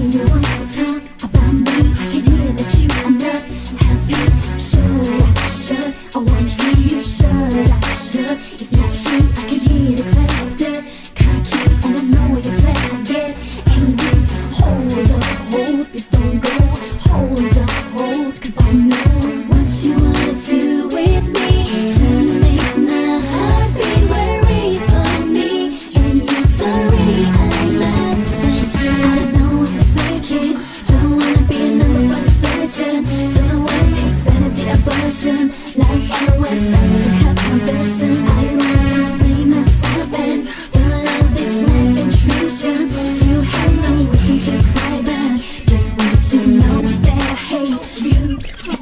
you want to talk about me, I can hear that you are not happy. Should I wanna hear you? Should it's not you, I can hear the clap of the cocky, and I know you plan on get angry. Hold up, please don't go. Hold up, cause I know what you wanna do with me. Turn me to my heartbeat, worry for me, and you sorry I'm not. I don't know what you're thinking, don't wanna be a number one surgeon. Don't know what this energy abortion, like on the west side to cut my vision. I want you famous and don't love this life intrusion. You have no reason to cry, but just wanted to know that I hate you.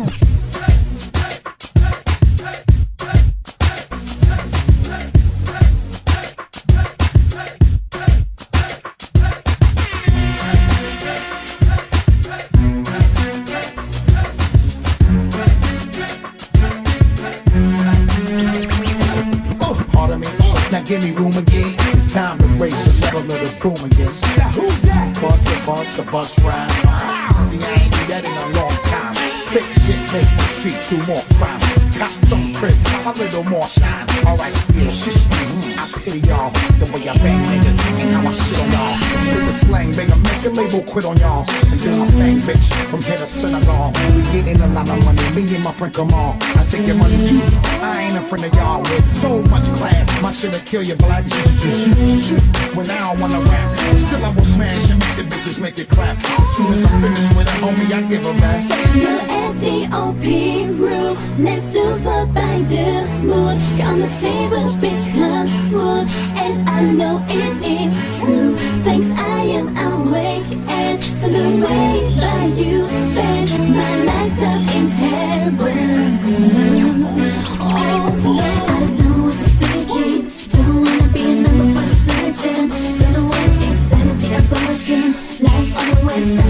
Pardon me, now give me room again. It's time to raise the level of the boom again. Now who's that? Bust a bus rhyme. See, I ain't do that in a long time. Spit shit, make the streets do more crime. Got some cribs, a little more shine. Alright, yeah, shish me. I pity y'all, the way I bang niggas and how I shit on y'all. Spit the slang, make a make a label quit on y'all. And do my thing, bitch, from here to Senegal. We getting a lot of money, me and my friend Kamal. I take your money too, I ain't a friend of y'all with so much class. My shit'll kill you black. When I don't wanna rap, still I will smash and make the bitches make it clap. As soon as I'm finished with it, homie, I give a back. DOP rule, let's do what by the moon. You're on the table becomes food, and I know it is true. Thanks, I am awake and so the way that you spend my lifetime in heaven. Oh no, I don't know what you're thinking, don't wanna be a number one surgeon. Don't know what is energy abortion, life on the west side.